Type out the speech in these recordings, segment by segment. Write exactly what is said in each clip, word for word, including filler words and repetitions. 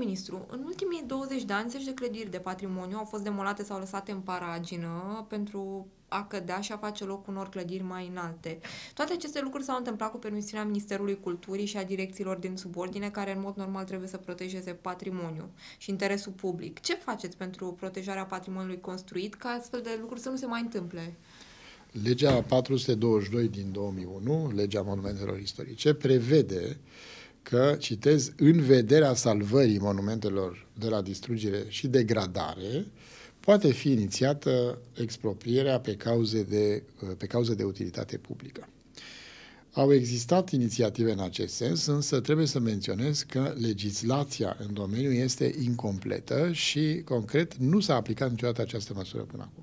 ministru, în ultimii douăzeci de ani, zeci de clădiri de patrimoniu au fost demolate sau lăsate în paragină pentru a cădea și a face loc unor clădiri mai înalte. Toate aceste lucruri s-au întâmplat cu permisiunea Ministerului Culturii și a direcțiilor din subordine, care în mod normal trebuie să protejeze patrimoniul și interesul public. Ce faceți pentru protejarea patrimoniului construit ca astfel de lucruri să nu se mai întâmple? Legea patru sute douăzeci și doi din două mii unu, legea monumentelor istorice, prevede că, citez, în vederea salvării monumentelor de la distrugere și degradare, poate fi inițiată exproprierea pe cauze de, pe cauze de utilitate publică. Au existat inițiative în acest sens, însă trebuie să menționez că legislația în domeniu este incompletă și, concret, nu s-a aplicat niciodată această măsură până acum.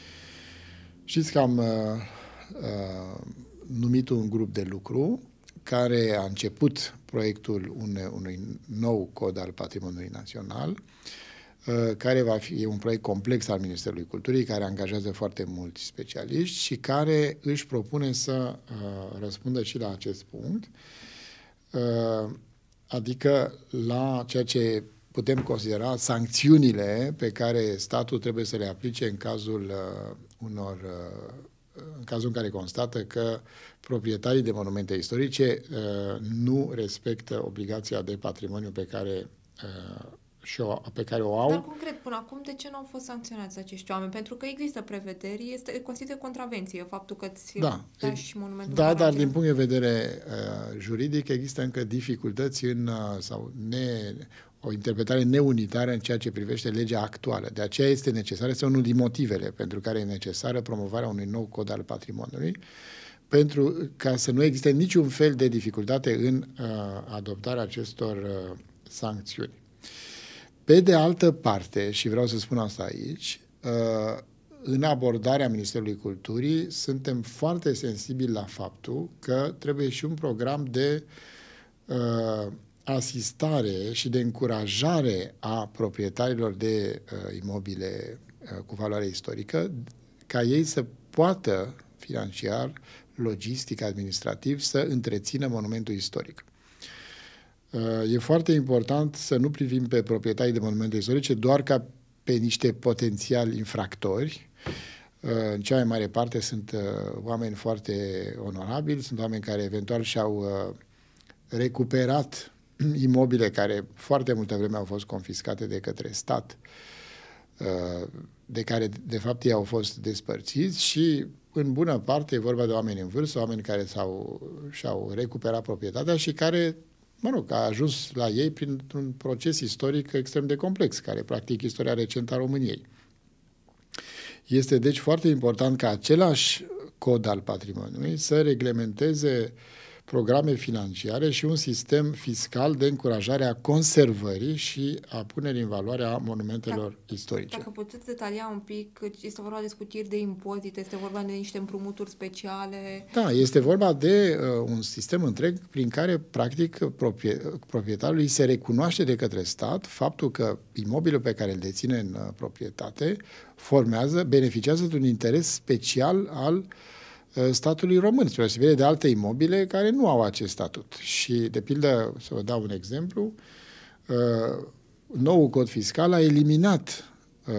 Știți că am uh, uh, numit un grup de lucru care a început proiectul une, unui nou cod al patrimoniului național, uh, care va fi un proiect complex al Ministerului Culturii, care angajează foarte mulți specialiști și care își propune să uh, răspundă și la acest punct, uh, adică la ceea ce putem considera sancțiunile pe care statul trebuie să le aplice în cazul uh, unor, uh, în cazul în care constată că proprietarii de monumente istorice uh, nu respectă obligația de patrimoniu pe care, uh, și-o, pe care o au. Dar concret, până acum, de ce nu au fost sancționați acești oameni? Pentru că există prevederi, este consideră contravenție faptul că ți da, lași monumentul. Da, dar din punct de vedere uh, juridic există încă dificultăți în, uh, sau ne, o interpretare neunitară în ceea ce privește legea actuală. De aceea este necesară, este unul din motivele pentru care e necesară promovarea unui nou cod al patrimoniului, pentru ca să nu existe niciun fel de dificultate în uh, adoptarea acestor uh, sancțiuni. Pe de altă parte, și vreau să spun asta aici, uh, în abordarea Ministerului Culturii suntem foarte sensibili la faptul că trebuie și un program de uh, asistare și de încurajare a proprietarilor de uh, imobile uh, cu valoare istorică, ca ei să poată financiar, logistic, administrativ, să întrețină monumentul istoric. Uh, e foarte important să nu privim pe proprietarii de monumente istorice doar ca pe niște potențiali infractori. Uh, în cea mai mare parte sunt uh, oameni foarte onorabili, sunt oameni care eventual și-au uh, recuperat imobile care foarte multă vreme au fost confiscate de către stat, de care de fapt ei au fost despărțiți și în bună parte e vorba de oameni în vârstă, oameni care s-au, și-au recuperat proprietatea și care, mă rog, a ajuns la ei printr-un proces istoric extrem de complex, care practic istoria recentă a României. Este deci foarte important ca același cod al patrimoniului să reglementeze programe financiare și un sistem fiscal de încurajare a conservării și a punerii în valoare a monumentelor dacă, istorice. Dacă puteți detalia un pic, este vorba de scutiri de impozite, este vorba de niște împrumuturi speciale? Da, este vorba de uh, un sistem întreg prin care, practic, proprie, proprietarului se recunoaște de către stat faptul că imobilul pe care îl deține în uh, proprietate formează, beneficiază de un interes special al statului român, spre deosebire de alte imobile care nu au acest statut. Și, de pildă, să vă dau un exemplu, noul cod fiscal a eliminat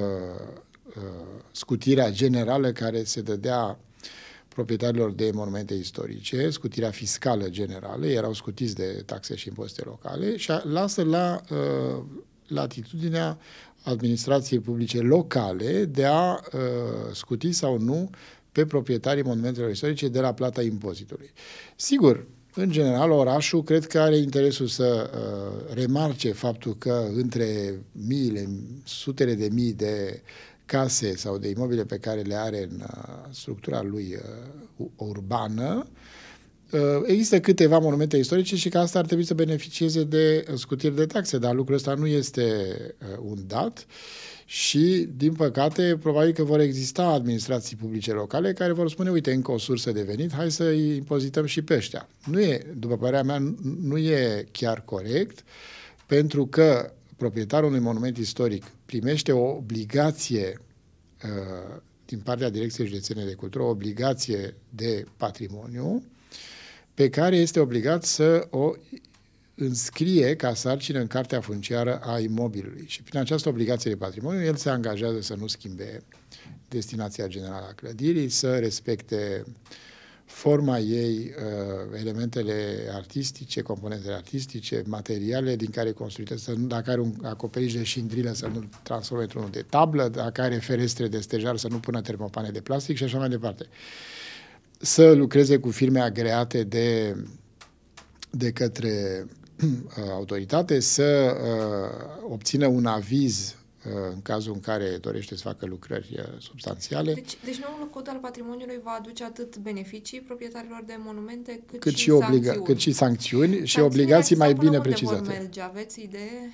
scutirea generală care se dădea proprietarilor de monumente istorice, scutirea fiscală generală, erau scutiți de taxe și impozite locale și lasă la latitudinea administrației publice locale de a scuti sau nu pe proprietarii monumentelor istorice de la plata impozitului. Sigur, în general, orașul cred că are interesul să uh, remarce faptul că între miile, sutele de mii de case sau de imobile pe care le are în uh, structura lui uh, urbană, uh, există câteva monumente istorice și că asta ar trebui să beneficieze de scutiri de taxe, dar lucrul ăsta nu este uh, un dat. Și, din păcate, probabil că vor exista administrații publice locale care vor spune, uite, încă o sursă de venit, hai să îi impozităm și pe ăștia. Nu e, după părerea mea, nu e chiar corect, pentru că proprietarul unui monument istoric primește o obligație uh, din partea Direcției Județene de Cultură, o obligație de patrimoniu, pe care este obligat să o înscrie ca sarcină în cartea funciară a imobilului și prin această obligație de patrimoniu el se angajează să nu schimbe destinația generală a clădirii, să respecte forma ei, elementele artistice, componentele artistice, materiale din care e construită, să nu, dacă are un acoperiș de șindrilă să nu transforme într-unul de tablă, dacă are ferestre de stejar să nu pună termopane de plastic și așa mai departe. Să lucreze cu firme agreate de, de către autoritate, să uh, obțină un aviz în cazul în care dorește să facă lucrări substanțiale. Deci, deci noul cod al patrimoniului va aduce atât beneficii proprietarilor de monumente, cât, cât și, și, obliga- sancțiuni. cât și sancțiuni și obligații mai bine precizate. Vor merge? Aveți idee?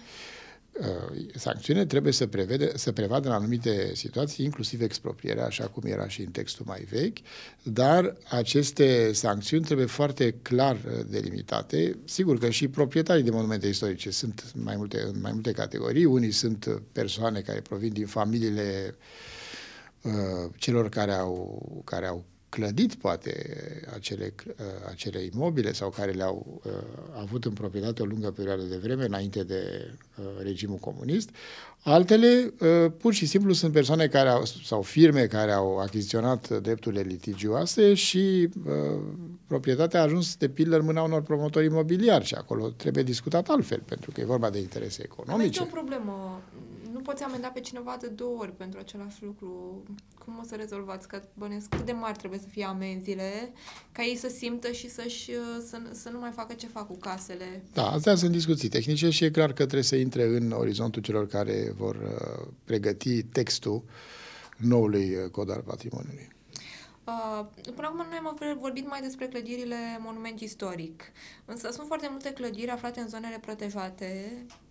Sancțiunile trebuie să, prevede, să prevadă în anumite situații, inclusiv exproprierea, așa cum era și în textul mai vechi, dar aceste sancțiuni trebuie foarte clar delimitate. Sigur că și proprietarii de monumente istorice sunt mai multe, în mai multe categorii. Unii sunt persoane care provin din familiile uh, celor care au, care au clădit poate acele, acele imobile sau care le-au uh, avut în proprietate o lungă perioadă de vreme înainte de uh, regimul comunist. Altele, uh, pur și simplu, sunt persoane care au, sau firme care au achiziționat drepturile litigioase și uh, proprietatea a ajuns de pildă în mâna unor promotori imobiliari și acolo trebuie discutat altfel, pentru că e vorba de interese economice. Aveți o problemă. Nu poți amenda pe cineva de două ori pentru același lucru. Cum o să rezolvați? Că bănesc cât de mari trebuie să fie amenziile ca ei să simtă și să-și, să, să nu mai facă ce fac cu casele. Da, astea sunt discuții tehnice și e clar că trebuie să intre în orizontul celor care vor uh, pregăti textul noului cod al patrimoniului. Uh, până acum noi am vorbit mai despre clădirile monument istoric, însă sunt foarte multe clădiri aflate în zonele protejate,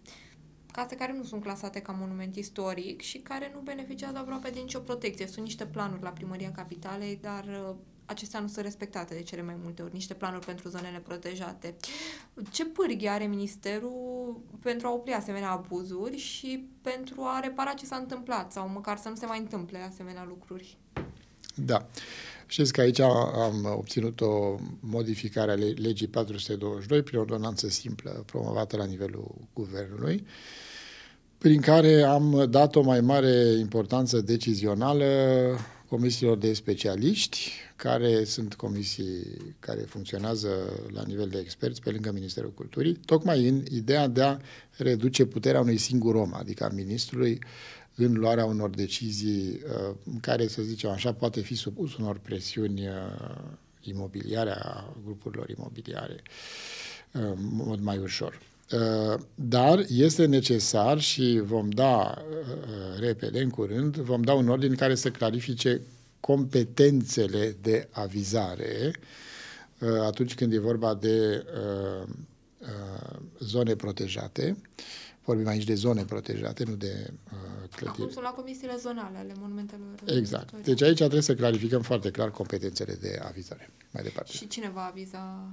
case care nu sunt clasate ca monument istoric și care nu beneficiază aproape de nicio protecție. Sunt niște planuri la Primăria Capitalei, dar uh, acestea nu sunt respectate de cele mai multe ori, niște planuri pentru zonele protejate. Ce pârghii are Ministerul pentru a opri asemenea abuzuri și pentru a repara ce s-a întâmplat sau măcar să nu se mai întâmple asemenea lucruri? Da. Știți că aici am obținut o modificare a legii patru sute douăzeci și doi prin ordonanță simplă promovată la nivelul guvernului, prin care am dat o mai mare importanță decizională comisiilor de specialiști, care sunt comisii care funcționează la nivel de experți pe lângă Ministerul Culturii, tocmai în ideea de a reduce puterea unui singur om, adică a ministrului, în luarea unor decizii uh, în care, să zicem așa, poate fi supus unor presiuni uh, imobiliare a grupurilor imobiliare uh, în mod mai ușor. Uh, dar este necesar și vom da uh, repede, în curând, vom da un ordin care să clarifice competențele de avizare uh, atunci când e vorba de uh, uh, zone protejate. Vorbim aici de zone protejate, nu de uh, clădiri. Acum sunt la comisiile zonale ale monumentelor. Exact. Istorice. Deci aici trebuie să clarificăm foarte clar competențele de avizare. Mai departe. Și cine va aviza?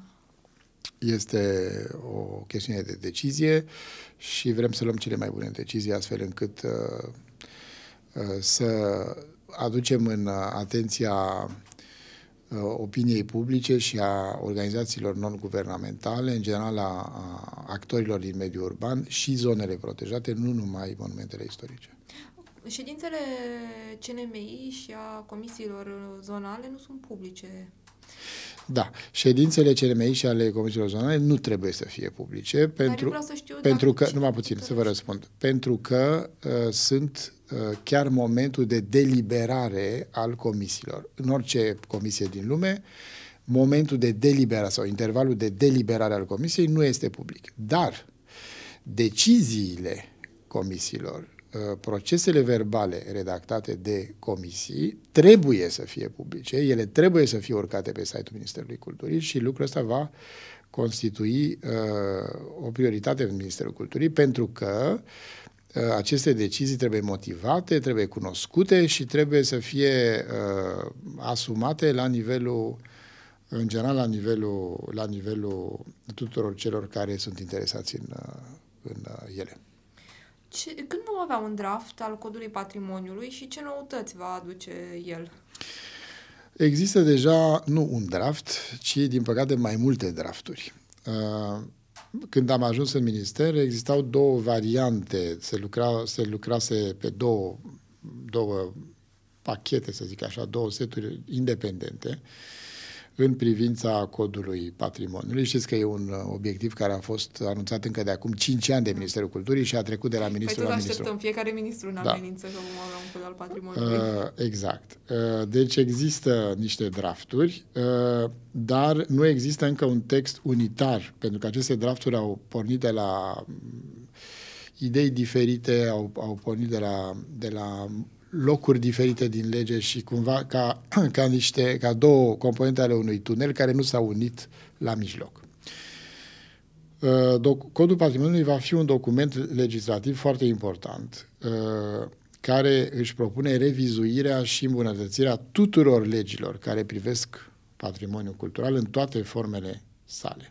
Este o chestiune de decizie și vrem să luăm cele mai bune decizii astfel încât uh, uh, să aducem în atenția opiniei publice și a organizațiilor non-guvernamentale, în general a, a actorilor din mediul urban și zonele protejate, nu numai monumentele istorice. Ședințele C N M I și a comisiilor zonale nu sunt publice. Da, ședințele C N M I și ale comisiilor zonale nu trebuie să fie publice, Dar pentru, eu vreau să știu pentru că, numai puțin, să vă răspund, pentru că uh, sunt uh, chiar momentul de deliberare al comisiilor. În orice comisie din lume, momentul de deliberare sau intervalul de deliberare al comisiei nu este public. Dar deciziile comisiilor, procesele verbale redactate de comisii trebuie să fie publice, ele trebuie să fie urcate pe site-ul Ministerului Culturii și lucrul ăsta va constitui uh, o prioritate în Ministerul Culturii pentru că uh, aceste decizii trebuie motivate, trebuie cunoscute și trebuie să fie uh, asumate la nivelul, în general la nivelul, la nivelul tuturor celor care sunt interesați în, în ele. Ce, când vom avea un draft al codului patrimoniului și ce noutăți va aduce el? Există deja, nu un draft, ci, din păcate, mai multe drafturi. când am ajuns în minister, existau două variante, se, lucra, se lucrase pe două, două pachete, să zic așa, două seturi independente în privința codului patrimoniului. Știți că e un obiectiv care a fost anunțat încă de acum cinci ani de Ministerul Culturii și a trecut de la ministru păi la tot ministru. așteptăm fiecare ministru în Da. amenință că vom avea un cod al patrimoniului. Uh, exact. Uh, deci există niște drafturi, uh, dar nu există încă un text unitar, pentru că aceste drafturi au pornit de la idei diferite, au, au pornit de la, de la locuri diferite din lege și cumva ca, ca, niște, ca două componente ale unui tunel care nu s-au unit la mijloc. Codul patrimoniului va fi un document legislativ foarte important care își propune revizuirea și îmbunătățirea tuturor legilor care privesc patrimoniul cultural în toate formele sale.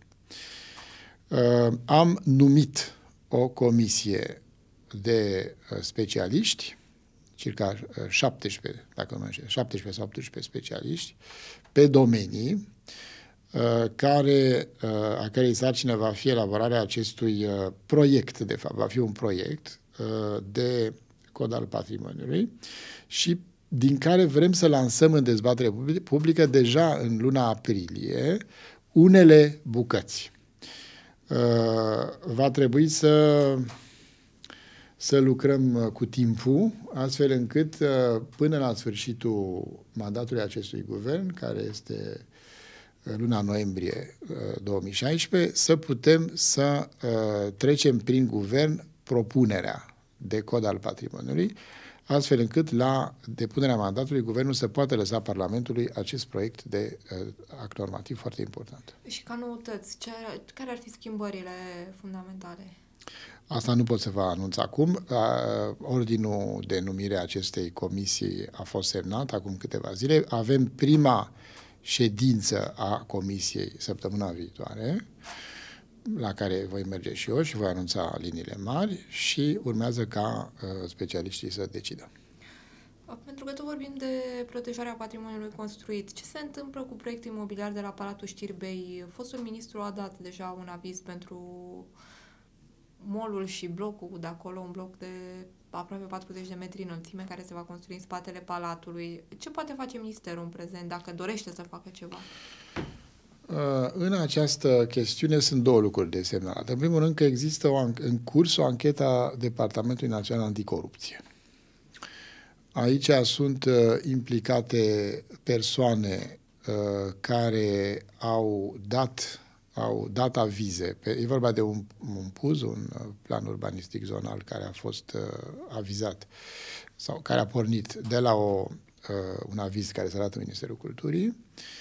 Am numit o comisie de specialiști, circa șaptesprezece, dacă nu mă înșel, șaptesprezece sau optsprezece specialiști pe domenii, care, a cărei sarcină va fi elaborarea acestui proiect, de fapt, va fi un proiect de cod al patrimoniului și din care vrem să lansăm în dezbatere publică deja în luna aprilie unele bucăți. Va trebui să să lucrăm cu timpul, astfel încât până la sfârșitul mandatului acestui guvern, care este luna noiembrie două mii șaisprezece, să putem să trecem prin guvern propunerea de cod al patrimoniului, astfel încât la depunerea mandatului guvernul să poată lăsa Parlamentului acest proiect de act normativ foarte important. Și ca noutăți, ce, care ar fi schimbările fundamentale? Asta nu pot să vă anunț acum. Ordinul de numire a acestei comisii a fost semnat acum câteva zile. Avem prima ședință a comisiei săptămâna viitoare, la care voi merge și eu și voi anunța liniile mari și urmează ca specialiștii să decidă. Pentru că tot vorbim de protejarea patrimoniului construit, ce se întâmplă cu proiectul imobiliar de la Palatul Știrbei? Fostul ministru a dat deja un aviz pentru molul și blocul de acolo, un bloc de aproape patruzeci de metri înălțime care se va construi în spatele palatului. Ce poate face ministerul în prezent dacă dorește să facă ceva? În această chestiune sunt două lucruri de semnalat. În primul rând că există o, în curs o anchetă a Departamentului Național Anticorupție. Aici sunt implicate persoane care au dat au dat avize. E vorba de un, un P U Z, un plan urbanistic zonal care a fost uh, avizat sau care a pornit de la o, uh, un aviz care s-a dat în Ministerul Culturii.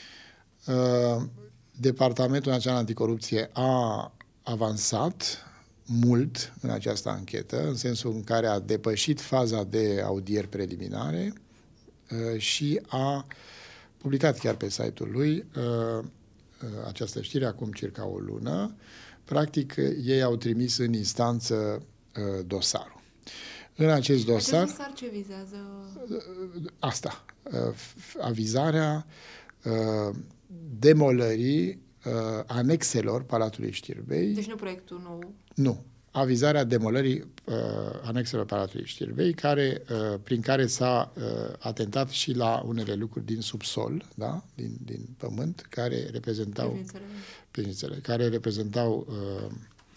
Uh, Departamentul Național Anticorupție a avansat mult în această anchetă, în sensul în care a depășit faza de audieri preliminare uh, și a publicat chiar pe site-ul lui uh, această știre acum circa o lună. Practic, ei au trimis în instanță uh, dosarul. În acest dosar... Acest dosar ce vizează? Asta. Uh, avizarea uh, demolării uh, anexelor Palatului Știrbei. Deci nu proiectul nou? Nu. Avizarea demolării uh, anexelor Palatului Știrbei, care, uh, prin care s-a uh, atentat și la unele lucruri din subsol, da? din, din pământ, care reprezentau prezințele, care reprezentau uh,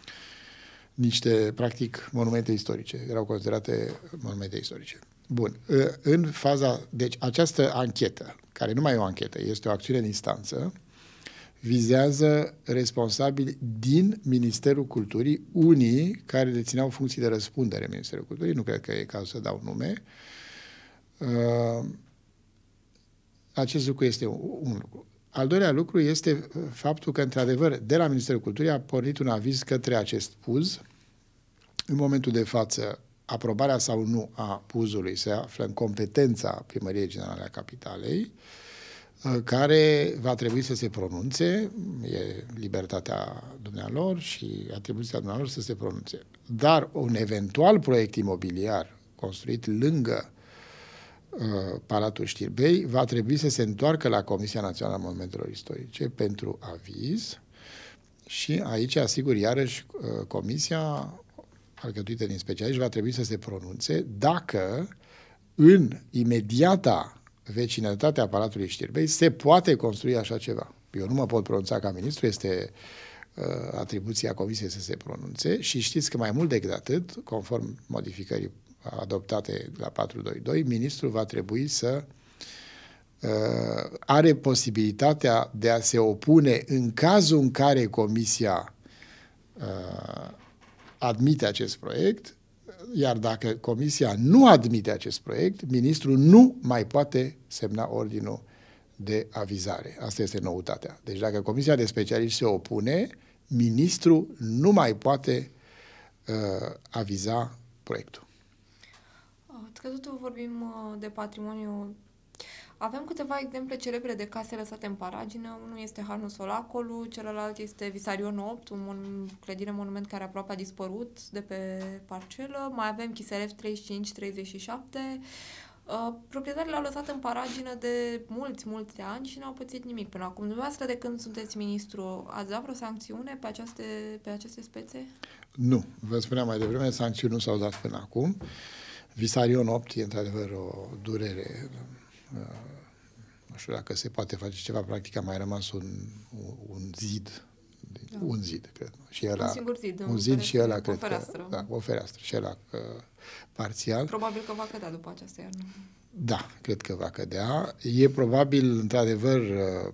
niște, practic, monumente istorice. Erau considerate monumente istorice. Bun. Uh, în faza... Deci, această anchetă, care nu mai e o anchetă, este o acțiune în instanță, vizează responsabili din Ministerul Culturii, unii care dețineau funcții de răspundere în Ministerul Culturii, nu cred că e cazul să dau nume. Uh, acest lucru este un, un lucru. Al doilea lucru este faptul că, într-adevăr, de la Ministerul Culturii a pornit un aviz către acest P U Z. În momentul de față, aprobarea sau nu a P U Z-ului se află în competența Primăriei Generale a Capitalei, care va trebui să se pronunțe, e libertatea dumnealor și atribuția dumnealor să se pronunțe. Dar un eventual proiect imobiliar construit lângă uh, Palatul Știrbei va trebui să se întoarcă la Comisia Națională a Monumentelor Istorice pentru aviz Și aici, asigur, iarăși, comisia alcătuită din specialiști va trebui să se pronunțe dacă în imediata vecinătatea Palatului Știrbei se poate construi așa ceva. Eu nu mă pot pronunța ca ministru, este uh, atribuția comisiei să se pronunțe și știți că mai mult decât atât, conform modificării adoptate la patru doi doi, ministrul va trebui să uh, are posibilitatea de a se opune în cazul în care comisia uh, admite acest proiect, iar dacă comisia nu admite acest proiect, ministrul nu mai poate semna ordinul de avizare. Asta este noutatea. Deci dacă comisia de specialiști se opune, ministrul nu mai poate uh, aviza proiectul. Că tot vorbim de patrimoniu. Avem câteva exemple celebre de case lăsate în paragină. Unul este Hanul Solacolu, celălalt este Visarion opt, un mon- clădire monument care aproape a dispărut de pe parcelă. Mai avem Chiselev treizeci și cinci treizeci și șapte. Uh, proprietarii l-au lăsat în paragină de mulți, mulți ani și n-au pățit nimic până acum. Dumneavoastră, de când sunteți ministru, ați dat vreo sancțiune pe aceste, pe aceste spețe? Nu. Vă spuneam mai devreme, sancțiuni nu s-au dat până acum. Visarion opt e într-adevăr o durere. Nu știu dacă se poate face ceva, practic a mai rămas un, un zid, da. un zid, cred. Și ăla, un singur zid. Un zid și ăla, cred o fereastră. Că, da, o fereastră și ăla uh, parțial. Probabil că va cădea după această iarnă. Da, cred că va cădea. E probabil, într-adevăr, uh,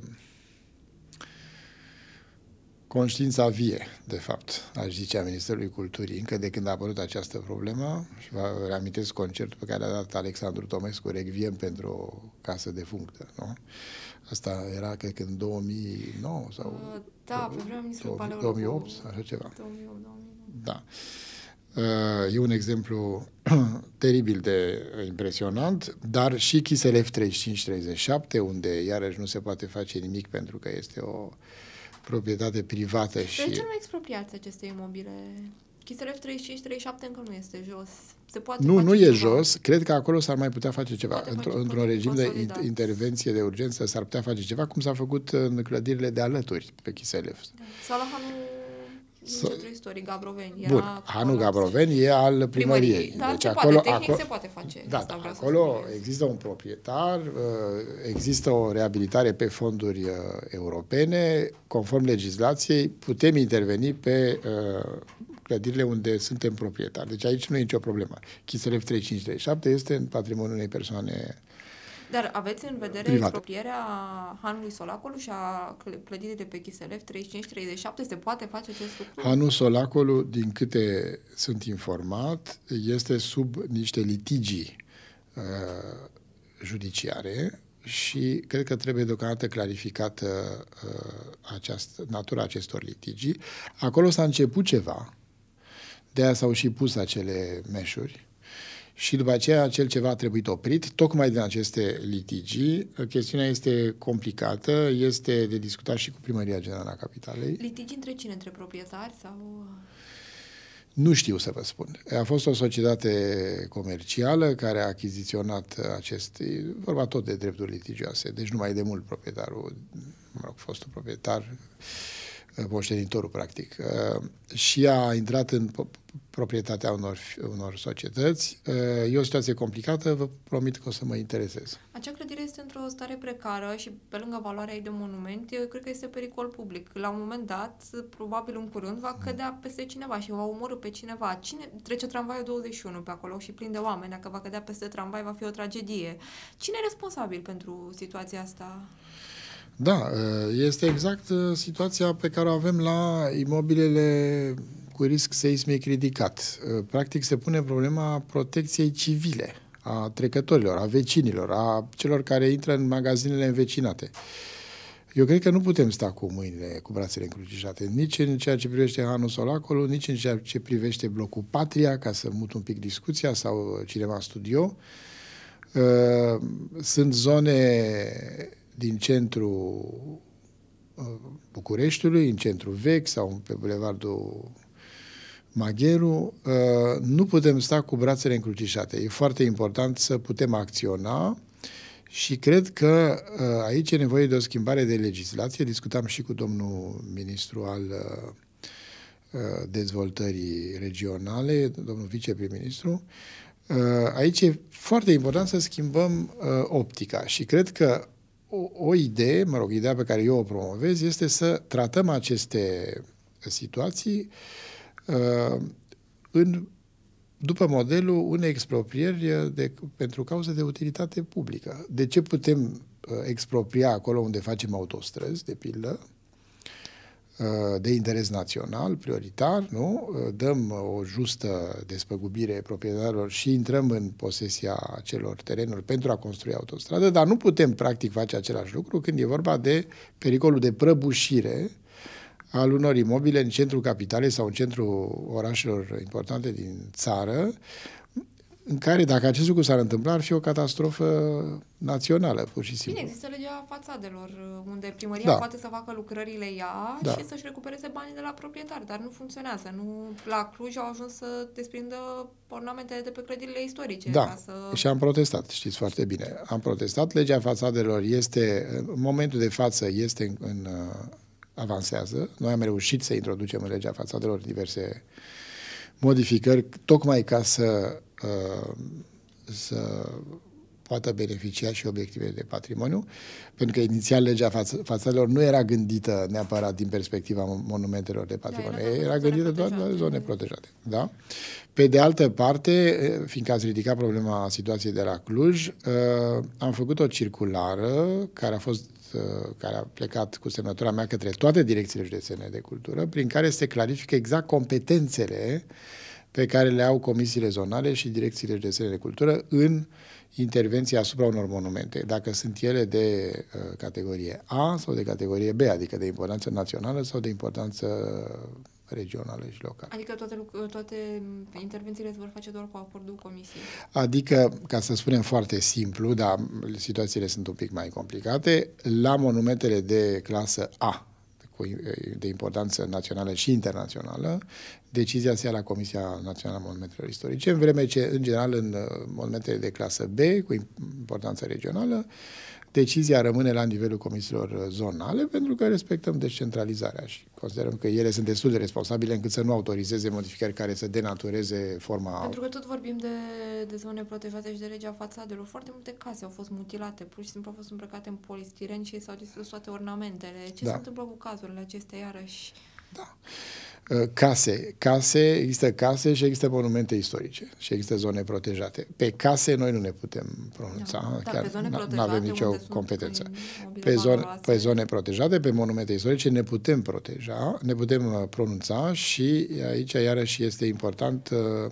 conștiința vie, de fapt, aș zice, a Ministerului Culturii, încă de când a apărut această problemă, și vă reamintesc concertul pe care a dat Alexandru Tomescu, Requiem pentru o casă defunctă, nu? Asta era, cred că, în două mii nouă sau... Uh, da, pe vremea Ministrului Paleului. două mii opt, așa ceva. două mii opt două mii nouă. Da. Uh, e un exemplu teribil de impresionant, dar și Chiselev treizeci și cinci treizeci și șapte, unde, iarăși, nu se poate face nimic pentru că este o proprietate privată și... De ce nu expropriați aceste imobile? Chiselev treizeci și cinci treizeci și șapte încă nu este jos. Se poate nu, face nu e ceva. jos. Cred că acolo s-ar mai putea face ceva. Poate Într- face într-un regim consolidat. de intervenție de urgență s-ar putea face ceva, cum s-a făcut în clădirile de alături pe Chiselev. Da. Sau la Hanul Centru Istoric Gabroveni. Bun, Hanul Gabroveni e al primăriei. primăriei. Dar deci se acolo, poate, tehnic acolo, se poate face. Da, Asta vreau acolo să există un proprietar, există o reabilitare pe fonduri europene, conform legislației, putem interveni pe clădirile unde suntem proprietari. Deci aici nu e nicio problemă. Chiselev treizeci și cinci treizeci și șapte este în patrimoniul unei persoane. Dar aveți în vedere private. Exproprierea Hanului Solacolu și a clădirii de pe Chiselev treizeci și cinci treizeci și șapte? Se poate face acest lucru? Hanul Solacolu, din câte sunt informat, este sub niște litigii uh, judiciare și cred că trebuie deocamdată clarificată uh, această, natura acestor litigii. Acolo s-a început ceva, de aia s-au și pus acele meșuri, și după aceea acel ceva a trebuit oprit, tocmai din aceste litigii. Chestiunea este complicată, este de discutat și cu Primăria Generală a Capitalei. Litigi între cine? Între proprietari sau... Nu știu să vă spun. A fost o societate comercială care a achiziționat acest... vorba tot de drepturi litigioase, deci numai de mult proprietarul, mă rog, fostul proprietar, moștenitorul, practic, și a intrat în proprietatea unor, unor societăți. E o situație complicată, vă promit că o să mă interesez. Acea clădire este într-o stare precară și pe lângă valoarea ei de monument, eu cred că este pericol public. La un moment dat, probabil în curând, va cădea peste cineva și va omorî pe cineva. Cine trece tramvaiul douăzeci și unu pe acolo și plin de oameni, dacă va cădea peste tramvai, va fi o tragedie. Cine e responsabil pentru situația asta? Da, este exact situația pe care o avem la imobilele cu risc seismic ridicat. Practic se pune problema protecției civile a trecătorilor, a vecinilor, a celor care intră în magazinele învecinate. Eu cred că nu putem sta cu mâinile, cu brațele încrucișate, nici în ceea ce privește Hanul Solacolu, nici în ceea ce privește blocul Patria, ca să mut un pic discuția, sau Cinema Studio. Sunt zone din centrul Bucureștiului, în centrul vechi sau pe bulevardul Magheru, nu putem sta cu brațele încrucișate. E foarte important să putem acționa Și cred că aici e nevoie de o schimbare de legislație. Discutam și cu domnul ministru al dezvoltării regionale, domnul viceprim-ministru. Aici e foarte important să schimbăm optica și cred că o, o idee, mă rog, ideea pe care eu o promovez este să tratăm aceste situații în după modelul unei exproprieri de, pentru cauze de utilitate publică. De ce putem uh, expropria acolo unde facem autostrăzi, de pildă, uh, de interes național, prioritar, nu? Uh, dăm o justă despăgubire proprietarilor și intrăm în posesia acelor terenuri pentru a construi autostradă, dar nu putem practic face același lucru când e vorba de pericolul de prăbușire al unor imobile în centrul capitalei sau în centrul orașelor importante din țară, în care, dacă acest lucru s-ar întâmpla, ar fi o catastrofă națională, pur și simplu. Bine, există legea fațadelor, unde primăria da. poate să facă lucrările ea da. și să-și recupereze banii de la proprietar, dar nu funcționează. Nu, la Cluj au ajuns să desprindă ornamentele de pe clădirile istorice. Da, ca să... și am protestat, știți foarte bine. Am protestat, legea fațadelor este, în momentul de față, este în... în avansează. Noi am reușit să introducem în legea fațadelor diverse modificări, tocmai ca să, uh, să poată beneficia și obiectivele de patrimoniu, pentru că inițial legea faț- fațadelor nu era gândită neapărat din perspectiva monumentelor de patrimoniu, da, era, era gândită doar la zone protejate. Da? Pe de altă parte, fiindcă ați ridicat problema situației de la Cluj, uh, am făcut o circulară care a fost care a plecat cu semnătura mea către toate direcțiile județene de cultură, prin care se clarifică exact competențele pe care le au comisiile zonale și direcțiile județene de cultură în intervenția asupra unor monumente, dacă sunt ele de uh, categorie A sau de categorie B, adică de importanță națională sau de importanță regională și locală. Adică toate, toate intervențiile se vor face doar cu acordul comisiei? Adică, ca să spunem foarte simplu, dar situațiile sunt un pic mai complicate, la monumentele de clasă A, de importanță națională și internațională, decizia se ia la Comisia Națională a Monumentelor Istorice, în vreme ce, în general, în monumentele de clasă B, cu importanță regională, decizia rămâne la nivelul comisiilor zonale, pentru că respectăm descentralizarea și considerăm că ele sunt destul de responsabile încât să nu autorizeze modificări care să denatureze forma... Pentru că tot vorbim de, de zone protejate și de legea fațadelor. Foarte multe case au fost mutilate, pur și simplu au fost îmbrăcate în polistiren și s-au distrus toate ornamentele. Ce da. se întâmplă cu cazurile acestea, iarăși? Da. Case. Case, există case și există monumente istorice și există zone protejate. Pe case noi nu ne putem pronunța, da, chiar nu avem nicio competență. Pe zone, pe zone protejate, pe monumente istorice ne putem proteja, ne putem pronunța și aici iarăși este important,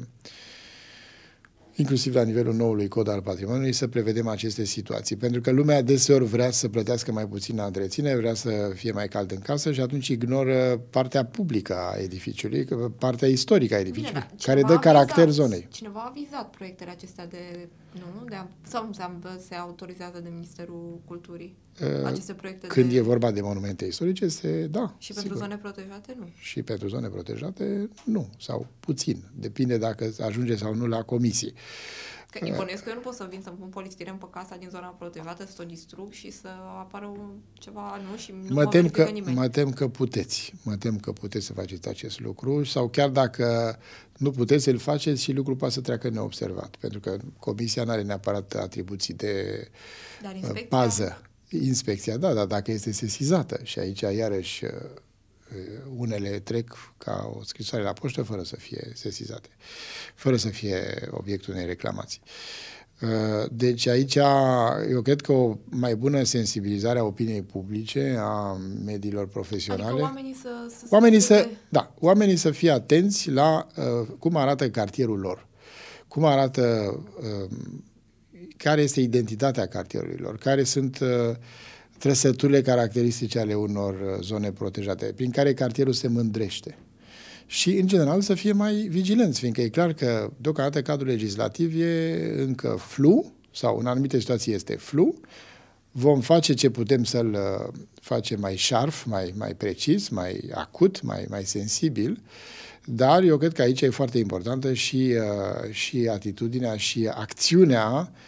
inclusiv la nivelul noului cod al patrimoniului, să prevedem aceste situații. Pentru că lumea deseori vrea să plătească mai puțin la întreținere, vrea să fie mai cald în casă și atunci ignoră partea publică a edificiului, partea istorică a edificiului, Bine, care dă caracter vizat, zonei. Cineva a vizat proiectele acestea de... Nu? De a, sau se, se autorizează de Ministerul Culturii? Uh, aceste proiecte când de... e vorba de monumente istorice, se... Da. Și pentru sigur. Zone protejate, nu? Și pentru zone protejate, nu. Sau puțin. Depinde dacă ajunge sau nu la comisie. Că iponesc că eu nu pot să vin să-mi pun polistiren pe casa din zona protejată, să o distrug și să apară un, ceva, nu? Și nu mă tem, că, nimeni. mă tem că puteți. Mă tem că puteți să faceți acest lucru sau chiar dacă nu puteți să-l faceți și lucrul poate să treacă neobservat. Pentru că comisia nu are neapărat atribuții de Dar inspecția... pază. Inspecția, da, dar dacă este sesizată și aici iarăși unele trec ca o scrisoare la poștă fără să fie sesizate, fără să fie obiectul unei reclamații. Deci aici eu cred că o mai bună sensibilizare a opiniei publice, a mediilor profesionale. Adică oamenii să... să oamenii să, da, oamenii să fie atenți la uh, cum arată cartierul lor, cum arată, uh, care este identitatea cartierului lor, care sunt... Uh, trăsăturile caracteristice ale unor zone protejate, prin care cartierul se mândrește. Și, în general, să fie mai vigilenți, fiindcă e clar că, deocamdată, cadrul legislativ e încă flu, sau în anumite situații este flu. Vom face ce putem să-l facem mai șarf, mai, mai precis, mai acut, mai, mai sensibil, dar eu cred că aici e foarte importantă și, și atitudinea și acțiunea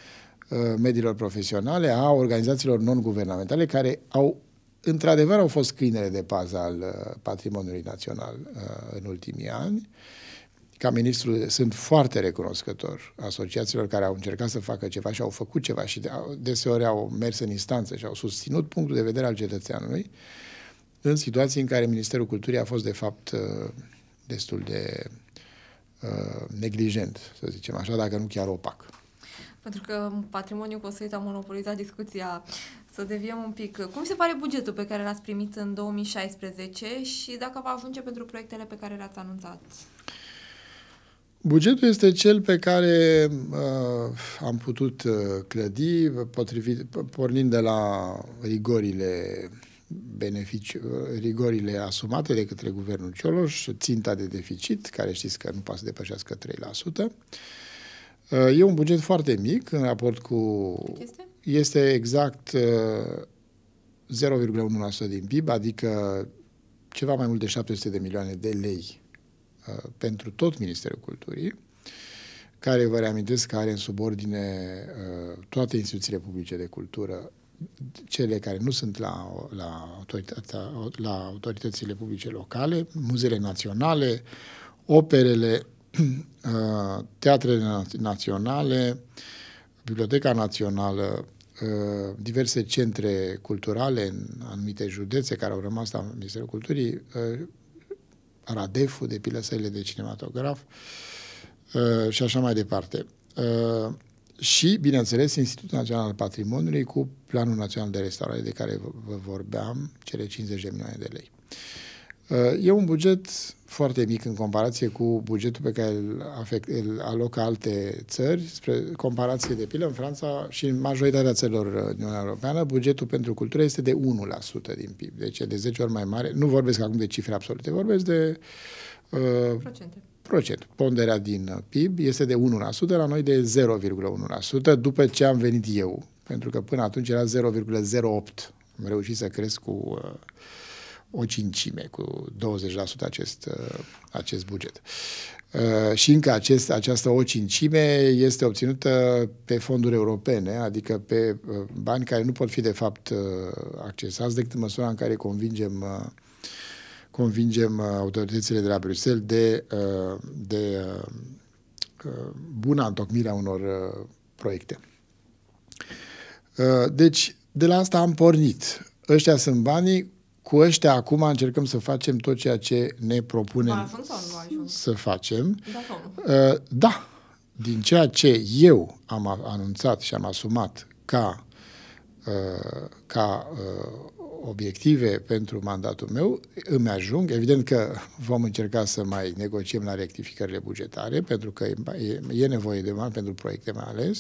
mediilor profesionale, a organizațiilor non-guvernamentale care au, într-adevăr, au fost câinele de pază al patrimoniului național în ultimii ani. Ca ministru sunt foarte recunoscător asociațiilor care au încercat să facă ceva și au făcut ceva și deseori au mers în instanță și au susținut punctul de vedere al cetățeanului în situații în care Ministerul Culturii a fost, de fapt, destul de uh, neglijent, să zicem așa, dacă nu chiar opac. Pentru că patrimoniul construit a monopolizat discuția. Să deviem un pic. Cum se pare bugetul pe care l-ați primit în două mii șaisprezece și dacă va ajunge pentru proiectele pe care le-ați anunțat? Bugetul este cel pe care uh, am putut uh, clădi, potrivit, pornind de la rigorile beneficii, rigorile asumate de către guvernul Cioloș, ținta de deficit, care știți că nu poate să depășească trei la sută. E un buget foarte mic în raport cu... Este? Este exact zero virgulă unu la sută din P I B, adică ceva mai mult de șapte sute de milioane de lei pentru tot Ministerul Culturii, care, vă reamintesc, că are în subordine toate instituțiile publice de cultură, cele care nu sunt la, la, autoritatea, la autoritățile publice locale, muzeele naționale, operele, teatrele naționale, Biblioteca Națională, diverse centre culturale în anumite județe care au rămas la Ministerul Culturii, Radeful, de pildă, sălile de cinematograf și așa mai departe. Și, bineînțeles, Institutul Național al Patrimoniului cu Planul Național de Restaurare de care vă vorbeam, cele cincizeci de milioane de lei. E un buget foarte mic în comparație cu bugetul pe care îl, afect, îl alocă alte țări, spre comparație, de pildă, în Franța și în majoritatea țărilor din Uniunea Europeană, bugetul pentru cultură este de unu la sută din P I B, deci e de zece ori mai mare. Nu vorbesc acum de cifre absolute, vorbesc de uh, procente. procent. Ponderea din P I B este de unu la sută, la noi de zero virgulă unu la sută, după ce am venit eu, pentru că până atunci era zero virgulă zero opt. Am reușit să cresc cu uh, o cincime, cu douăzeci la sută acest, uh, acest buget. Uh, și încă acest, această o cincime este obținută pe fonduri europene, adică pe uh, bani care nu pot fi de fapt uh, accesați decât în măsura în care convingem uh, convingem autoritățile de la Bruxelles de, de buna întocmire a unor proiecte. Deci, de la asta am pornit. Ăștia sunt banii, cu ăștia acum încercăm să facem tot ceea ce ne propunem să facem. Da sau nu? Da. Din ceea ce eu am anunțat și am asumat ca, ca obiective pentru mandatul meu, îmi ajung. Evident că vom încerca să mai negociem la rectificările bugetare, pentru că e, e nevoie de bani pentru proiecte mai ales,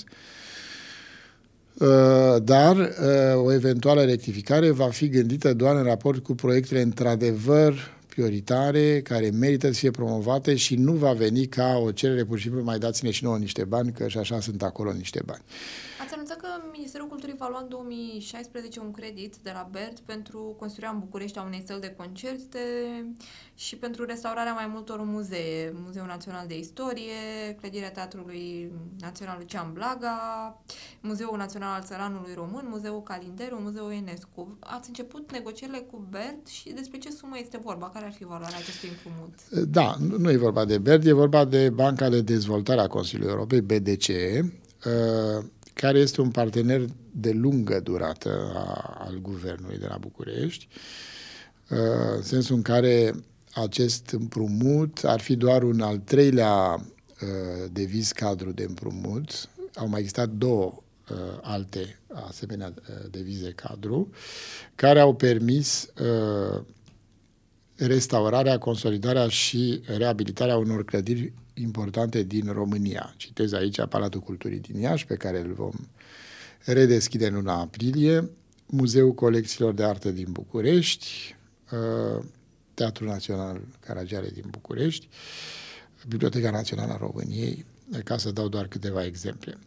dar o eventuală rectificare va fi gândită doar în raport cu proiectele într-adevăr prioritare, care merită să fie promovate și nu va veni ca o cerere pur și simplu, mai dați-ne și nouă niște bani, că și așa sunt acolo niște bani. Ați anunțat că Ministerul Culturii va lua în două mii șaisprezece un credit de la BERD pentru construirea în București a unei săli de concerte și pentru restaurarea mai multor muzee. Muzeul Național de Istorie, clădirea Teatrului Național Lucian Blaga, Muzeul Național al Țăranului Român, Muzeul Calinderu, Muzeul Enescu. Ați început negocierile cu BERD și despre ce sumă este vorba? Care ar fi valoarea acestui împrumut? Da, nu e vorba de BERD, e vorba de Banca de Dezvoltare a Consiliului Europei, B D C E, care este un partener de lungă durată a, al guvernului de la București, în sensul în care acest împrumut ar fi doar un al treilea deviz cadru de împrumut. Au mai existat două alte asemenea devize cadru, care au permis restaurarea, consolidarea și reabilitarea unor clădiri importante din România. Citez aici Palatul Culturii din Iași, pe care îl vom redeschide în luna aprilie, Muzeul Colecțiilor de Artă din București, Teatrul Național Caragiale din București, Biblioteca Națională a României, ca să dau doar câteva exemple.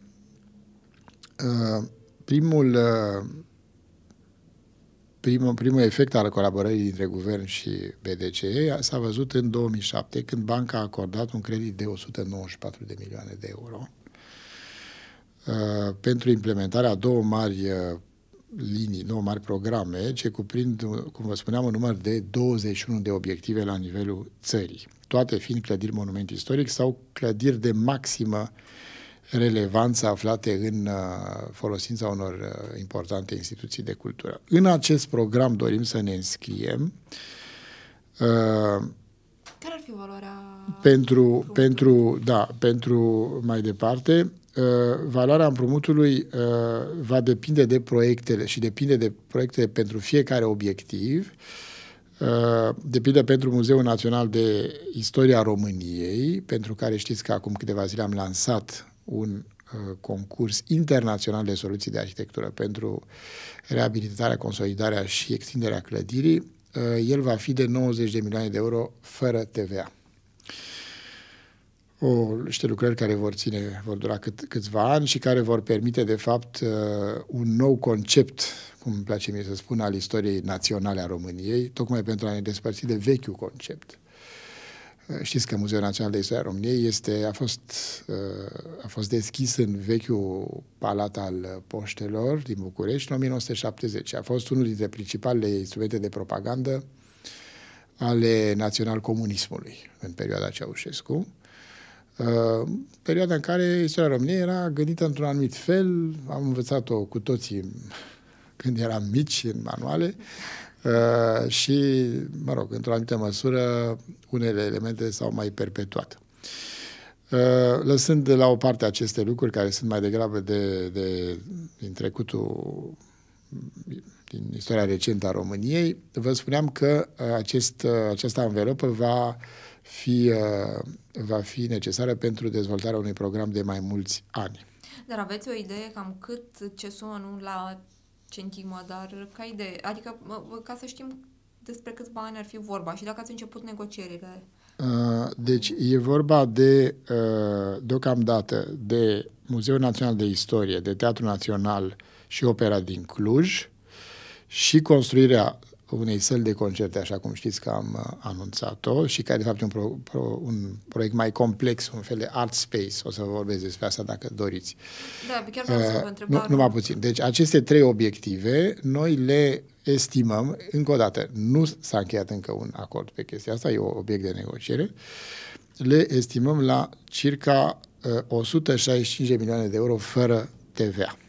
Primul Primul, primul efect al colaborării dintre guvern și B D C E s-a văzut în două mii șapte, când banca a acordat un credit de o sută nouăzeci și patru de milioane de euro pentru implementarea două mari linii, două mari programe, ce cuprind, cum vă spuneam, un număr de douăzeci și unu de obiective la nivelul țării, toate fiind clădiri monument istoric sau clădiri de maximă relevanță aflate în folosința unor importante instituții de cultură. În acest program dorim să ne înscriem. Care ar fi valoarea? Pentru, pentru, da, pentru mai departe, valoarea împrumutului va depinde de proiectele și depinde de proiectele pentru fiecare obiectiv. Depinde pentru Muzeul Național de Istoria României, pentru care știți că acum câteva zile am lansat un uh, concurs internațional de soluții de arhitectură pentru reabilitarea, consolidarea și extinderea clădirii. Uh, el va fi de nouăzeci de milioane de euro fără T V A. O, niște lucrări care vor ține, vor dura cât, câțiva ani și care vor permite, de fapt, uh, un nou concept, cum îmi place mie să spun, al istoriei naționale a României, tocmai pentru a ne despărți de vechiul concept. Știți că Muzeul Național de Istoria României este, a, fost, a fost deschis în vechiul palat al poștelor din București în o mie nouă sute șaptezeci. A fost unul dintre principalele instrumente de propagandă ale național-comunismului în perioada Ceaușescu. Perioada în care istoria României era gândită într-un anumit fel, am învățat-o cu toții când eram mici în manuale. Uh, și, mă rog, într-o anumită măsură, unele elemente s-au mai perpetuat. Uh, lăsând de la o parte aceste lucruri care sunt mai degrabă de, de, din trecutul, din istoria recentă a României, vă spuneam că acest, această anvelopă va fi, uh, va fi necesară pentru dezvoltarea unui program de mai mulți ani. Dar aveți o idee cam cât, ce sumă, nu la centimă, dar ca idee, adică ca să știm despre câți bani ar fi vorba și dacă ați început negocierile. Deci e vorba de, deocamdată, de Muzeul Național de Istorie, de Teatrul Național și Opera din Cluj și construirea unei săli de concerte, așa cum știți că am anunțat-o și care de fapt e un, pro, pro, un proiect mai complex, un fel de art space, o să vă vorbesc despre asta dacă doriți. Da, chiar vreau să vă întreb. Nu, numai puțin. Deci aceste trei obiective, noi le estimăm, încă o dată, nu s-a încheiat încă un acord pe chestia asta, e un obiect de negociere, le estimăm la circa uh, o sută șaizeci și cinci de milioane de euro fără T V A.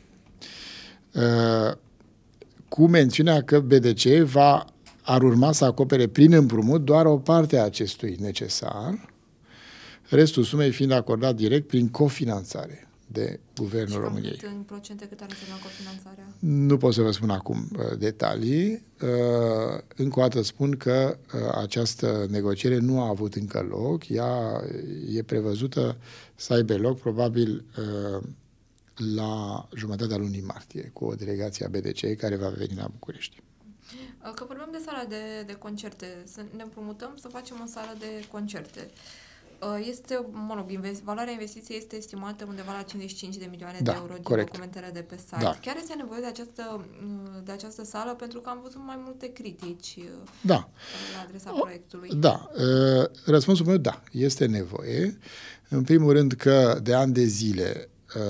Uh, cu mențiunea că B D C va, ar urma să acopere prin împrumut doar o parte a acestui necesar, restul sumei fiind acordat direct prin cofinanțare de Guvernul și României. Și în procente cât are să la cofinanțarea? Nu pot să vă spun acum uh, detalii. Uh, încă o dată spun că uh, această negociere nu a avut încă loc. Ea e prevăzută să aibă loc probabil uh, la jumătatea lunii martie, cu o delegație a B D C care va veni la București. Că vorbim de sala de, de concerte, să ne împrumutăm să facem o sală de concerte. Este, mă rog, invest, valoarea investiției este estimată undeva la cincizeci și cinci de milioane da, de euro din corect. Documentele de pe site. Da. Chiar este nevoie de această, de această sală pentru că am văzut mai multe critici da. la adresa proiectului. Da. Răspunsul meu, da, este nevoie. În primul rând că de ani de zile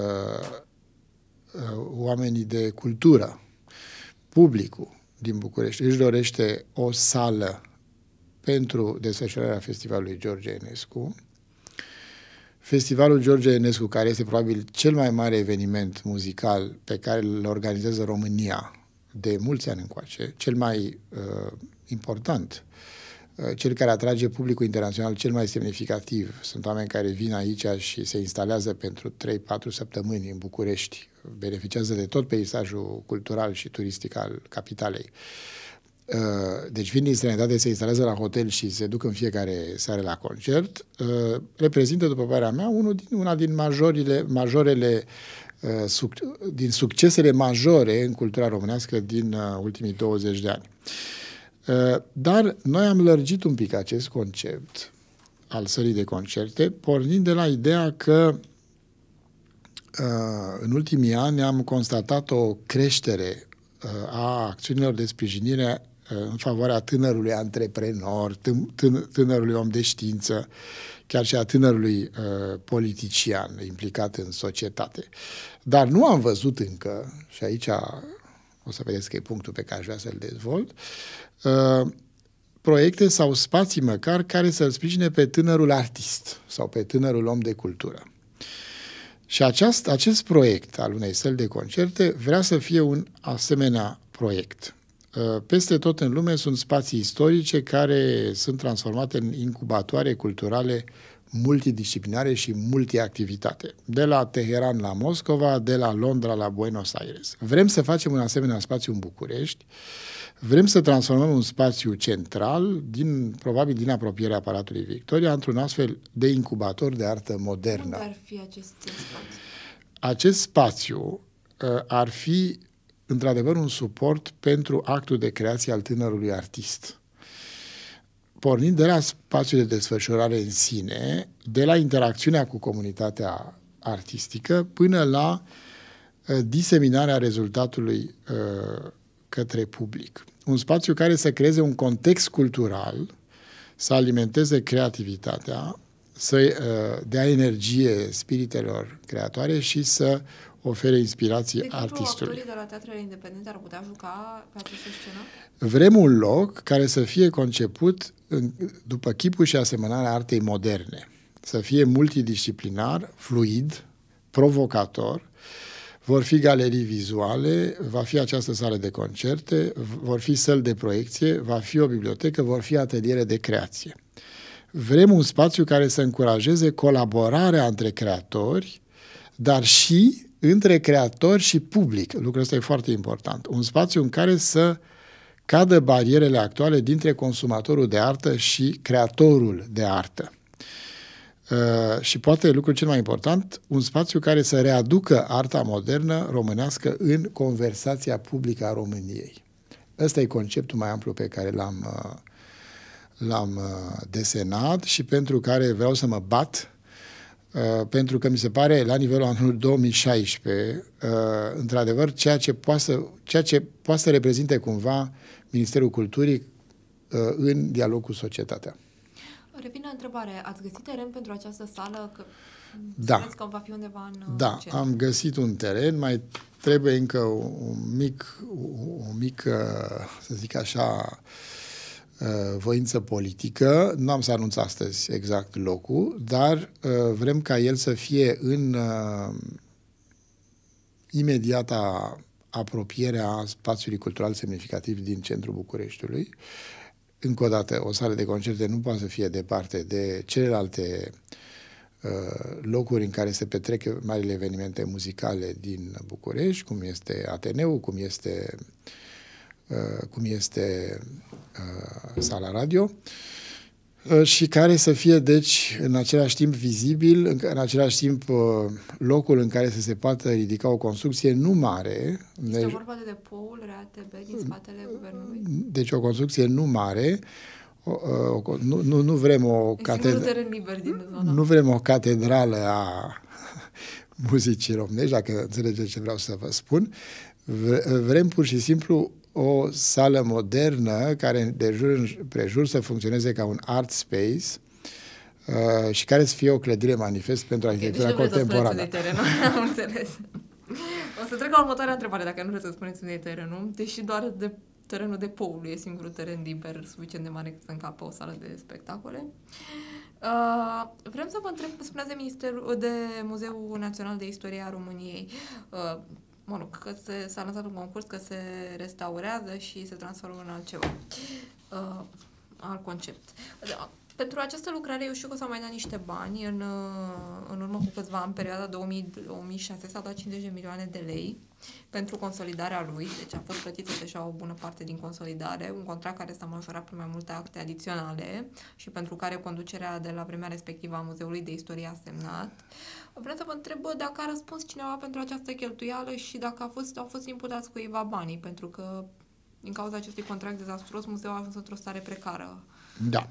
oamenii de cultură, publicul din București își dorește o sală pentru desfășurarea Festivalului George Enescu. Festivalul George Enescu, care este probabil cel mai mare eveniment muzical pe care îl organizează România de mulți ani încoace, cel mai uh, important, uh, cel care atrage publicul internațional cel mai semnificativ. Sunt oameni care vin aici și se instalează pentru trei patru săptămâni în București, beneficiază de tot peisajul cultural și turistic al capitalei. Deci vin din străinătate, se instalează la hotel și se duc în fiecare seară la concert, reprezintă, după părerea mea, unul din, una din majorile, majorele, din succesele majore în cultura românească din ultimii douăzeci de ani. Dar noi am lărgit un pic acest concept al sălii de concerte, pornind de la ideea că în ultimii ani am constatat o creștere a acțiunilor de sprijinire în favoarea tânărului antreprenor, tânărului om de știință, chiar și a tânărului uh, politician implicat în societate. Dar nu am văzut încă, și aici o să vedeți că e punctul pe care aș vrea să-l dezvolt, uh, proiecte sau spații măcar care să-l sprijine pe tânărul artist sau pe tânărul om de cultură. Și aceast, acest proiect al unei săli de concerte vrea să fie un asemenea proiect. Peste tot în lume sunt spații istorice care sunt transformate în incubatoare culturale multidisciplinare și multiactivitate. De la Teheran la Moscova, de la Londra la Buenos Aires. Vrem să facem un asemenea spațiu în București. Vrem să transformăm un spațiu central, din, probabil din apropierea Palatului Victoria, într-un astfel de incubator de artă modernă. Unde ar fi acest spațiu? Acest spațiu uh, ar fi, într-adevăr, un suport pentru actul de creație al tânărului artist. Pornind de la spațiul de desfășurare în sine, de la interacțiunea cu comunitatea artistică, până la uh, diseminarea rezultatului uh, către public. Un spațiu care să creeze un context cultural, să alimenteze creativitatea, să uh, dea energie spiritelor creatoare și să ofere inspirație de exemplu, artistului. Actorii de la teatrele independente ar putea juca pe această scenă? Vrem un loc care să fie conceput în, după chipul și asemănarea artei moderne, să fie multidisciplinar, fluid, provocator. Vor fi galerii vizuale, va fi această sală de concerte, vor fi săli de proiecție, va fi o bibliotecă, vor fi ateliere de creație. Vrem un spațiu care să încurajeze colaborarea între creatori, dar și între creatori și public. Lucrul ăsta e foarte important. Un spațiu în care să cadă barierele actuale dintre consumatorul de artă și creatorul de artă. Uh, și poate lucrul cel mai important, un spațiu care să readucă arta modernă românească în conversația publică a României. Ăsta e conceptul mai amplu pe care l-am, uh, l-am uh, desenat și pentru care vreau să mă bat, uh, pentru că mi se pare, la nivelul anului două mii șaisprezece, uh, într-adevăr, ceea ce poate să, ceea ce poate să reprezinte cumva Ministerul Culturii uh, în dialog cu societatea. Revin la întrebare. Ați găsit teren pentru această sală? Că da. spuneți că va fi undeva în Da, centru. am găsit un teren, mai trebuie încă un mic, o mică, să zic așa, voință politică. Nu am să anunț astăzi exact locul, dar vrem ca el să fie în imediata apropiere a spațiului cultural semnificativ din centrul Bucureștiului. Încă o dată, o sală de concerte nu poate să fie departe de celelalte uh, locuri în care se petrec marile evenimente muzicale din București, cum este Ateneul, cum este, uh, cum este uh, sala radio, uh, și care să fie, deci, în același timp vizibil, în, în același timp uh, locul în care să se poată ridica o construcție nu mare. Este deci, vorba de depoul R A T B din spatele guvernului? Deci o construcție nu mare, o, o, nu, nu, nu vrem o catedră, din zona. Nu vrem o catedrală a muzicii românești, dacă înțelegeți ce vreau să vă spun. Vrem pur și simplu o sală modernă care de jur împrejur să funcționeze ca un art space uh, și care să fie o clădire manifest pentru arhitectura okay, deci contemporană. Am înțeles. O să trec la următoarea întrebare, dacă nu vreți să spuneți unde e terenul, deși doar de terenul depoului e singurul teren liber suficient de mare să încapă o sală de spectacole. Uh, vrem să vă întreb, spuneați de, Ministerul, de Muzeul Național de Istorie a României, uh, mă rog, că se, s-a lansat un concurs, că se restaurează și se transformă în altceva, uh, alt concept. Uh, Pentru această lucrare eu știu că s-au mai dat niște bani în, în urmă cu câțiva ani, în perioada două mii - două mii șase s-au dat cincizeci de milioane de lei pentru consolidarea lui, deci a fost plătită deja o bună parte din consolidare, un contract care s-a majorat prin mai multe acte adiționale și pentru care conducerea de la vremea respectivă a Muzeului de Istorie a semnat. Vreau să vă întreb dacă a răspuns cineva pentru această cheltuială și dacă a fost, au fost imputați cuiva banii, pentru că din cauza acestui contract dezastruos muzeul a ajuns într-o stare precară. Da.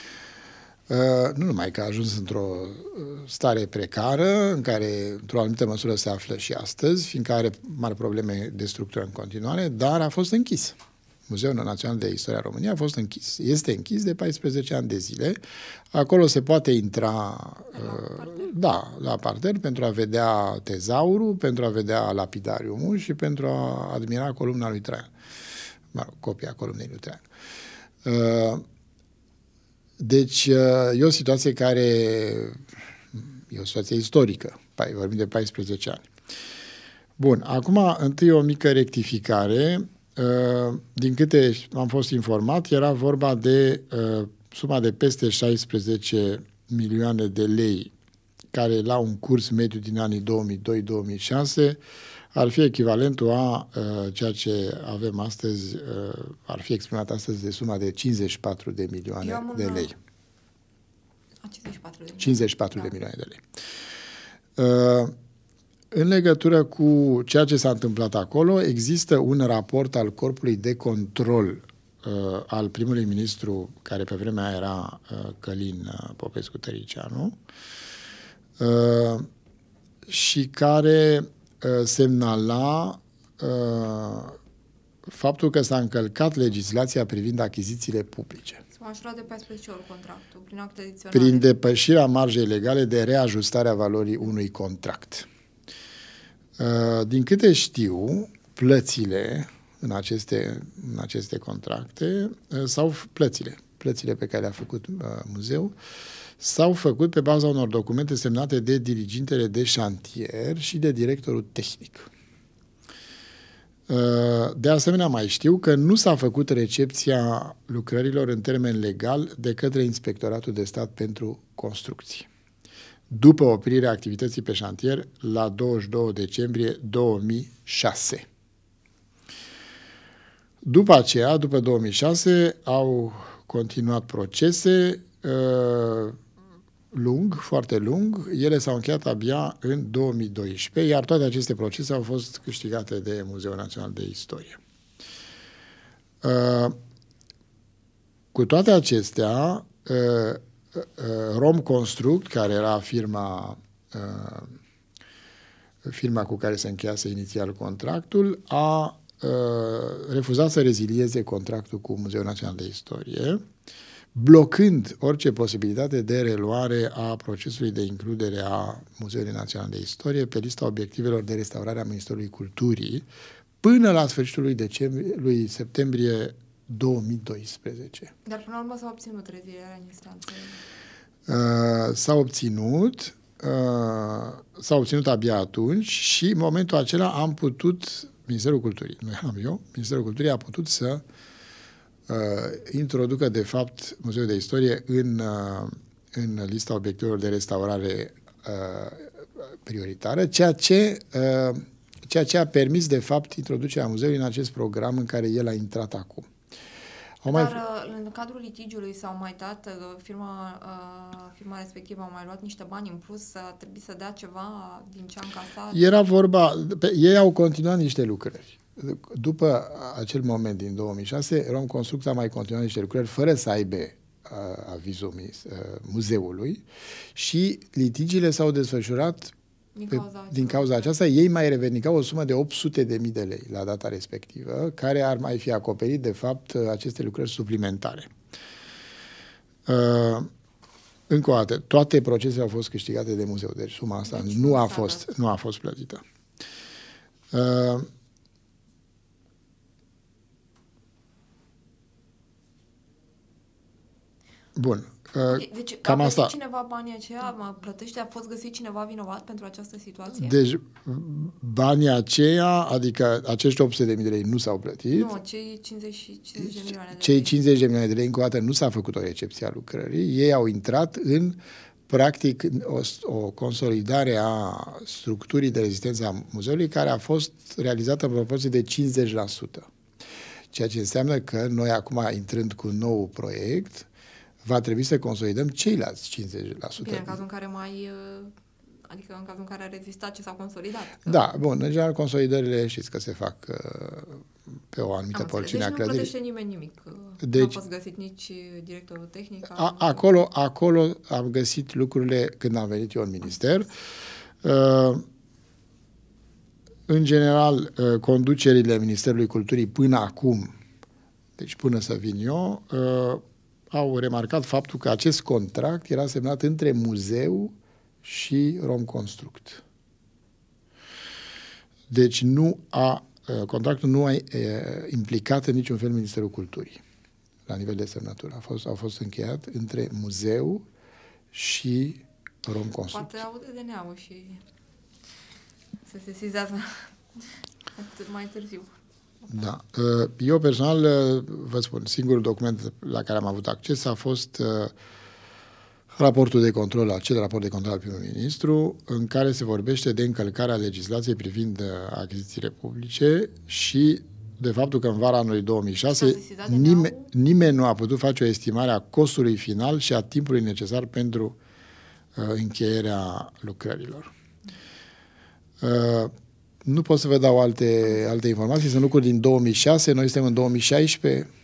Uh, nu numai că a ajuns într-o stare precară, în care, într-o anumită măsură, se află și astăzi, fiindcă are mari probleme de structură în continuare, dar a fost închis. Muzeul Național de Istoria României a fost închis. Este închis de paisprezece ani de zile. Acolo se poate intra la uh, da, la parter pentru a vedea tezaurul, pentru a vedea lapidariumul și pentru a admira columna lui Traian. Mă rog, copia columnei lui Traian. Uh, deci uh, e o situație care e o situație istorică. Vorbim de paisprezece ani. Bun, acum întâi o mică rectificare. Din câte am fost informat, era vorba de uh, suma de peste șaisprezece milioane de lei, care la un curs mediu din anii două mii doi două mii șase ar fi echivalentul a uh, ceea ce avem astăzi, uh, ar fi exprimat astăzi de suma de cincizeci și patru de milioane de lei. cincizeci și patru de milioane, cincizeci și patru da. de milioane de lei. Uh, În legătură cu ceea ce s-a întâmplat acolo, există un raport al Corpului de Control uh, al primului ministru, care pe vremea era uh, Călin uh, Popescu-Tăricianu, uh, și care uh, semnala uh, faptul că s-a încălcat legislația privind achizițiile publice. S-a majorat de paisprezece ori contractul, prin acte adiționale. Prin depășirea marjei legale de reajustare a valorii unui contract. Din câte știu, plățile în aceste, în aceste contracte sau plățile, plățile pe care le-a făcut uh, muzeul, s-au făcut pe baza unor documente semnate de dirigintele de șantier și de directorul tehnic. Uh, de asemenea, mai știu că nu s-a făcut recepția lucrărilor în termen legal de către Inspectoratul de Stat pentru Construcții, după oprirea activității pe șantier la douăzeci și doi decembrie două mii șase. După aceea, după două mii șase, au continuat procese uh, lung, foarte lung. Ele s-au încheiat abia în două mii doisprezece, iar toate aceste procese au fost câștigate de Muzeul Național de Istorie. Uh, cu toate acestea, uh, Rom Construct, care era firma, uh, firma cu care se încheiase inițial contractul, a uh, refuzat să rezilieze contractul cu Muzeul Național de Istorie, blocând orice posibilitate de reluare a procesului de includere a Muzeului Național de Istorie pe lista obiectivelor de restaurare a Ministerului Culturii până la sfârșitul lui, decembrie, lui septembrie două mii doisprezece. Dar până la urmă s-a obținut rezilierea în instanță. Uh, s-a obținut, uh, s-a obținut abia atunci și în momentul acela am putut, Ministerul Culturii, nu eram eu, Ministerul Culturii a putut să uh, introducă de fapt Muzeul de Istorie în, uh, în lista obiectivelor de restaurare uh, prioritară, ceea ce, uh, ceea ce a permis de fapt introducerea muzeului în acest program în care el a intrat acum. Dar mai... în cadrul litigiului s-au mai dat, firma, firma respectivă a mai luat niște bani în plus, a trebuit să dea ceva din ce a încasat? Era vorba, pe, ei au continuat niște lucrări. După acel moment din două mii șase, Rom Construct a mai continuat niște lucrări fără să aibă avizul muzeului și litigiile s-au desfășurat din pe, cauza, din cauza aceasta. Ei mai revendicau o sumă de opt sute de mii de lei la data respectivă, care ar mai fi acoperit, de fapt, aceste lucrări suplimentare. Uh, încă o dată, toate procesele au fost câștigate de muzeu, deci suma asta deci nu, a fost, nu a fost plătită. Uh, Bun. Deci, cam a asta. Cineva banii aceia, mă plătește, a fost găsit cineva vinovat pentru această situație? Deci, banii aceia, adică acești opt sute de mii de lei nu s-au plătit. Nu, cei cincizeci, cincizeci de milioane de lei. Cei cincizeci de milioane de lei, încă o dată, nu s-a făcut o recepție a lucrării. Ei au intrat în, practic, o, o consolidare a structurii de rezistență a muzeului, care a fost realizată în proporție de cincizeci la sută. Ceea ce înseamnă că noi, acum, intrând cu un nou proiect, va trebui să consolidăm ceilalți cincizeci la sută. Bine, în cazul în care mai... Adică în cazul în care a rezistat ce s-a consolidat. Da, bun, în general consolidările știți că se fac pe o anumită porțiune a clădirii. Deci nu plătește nimeni nimic. Deci, nu a fost găsit nici directorul tehnic. A, acolo, acolo am găsit lucrurile când am venit eu în minister. Uh, în general, uh, conducerile Ministerului Culturii până acum Deci până să vin eu, uh, au remarcat faptul că acest contract era semnat între muzeu și Romconstruct. Deci nu a, uh, contractul nu a uh, implicat în niciun fel Ministerul Culturii la nivel de semnătură. A fost, a fost încheiat între muzeu și Romconstruct. Poate aude de neamă și se sesizează mai târziu. Da. Eu personal, vă spun, singurul document la care am avut acces a fost raportul de control, acel raport de control al primului ministru, în care se vorbește de încălcarea legislației privind achizițiile publice și de faptul că în vara anului două mii șase nimeni, nimeni nu a putut face o estimare a costului final și a timpului necesar pentru uh, încheierea lucrărilor. Uh, nu pot să vă dau alte, alte informații, sunt lucruri din două mii șase, noi suntem în două mii șaisprezece,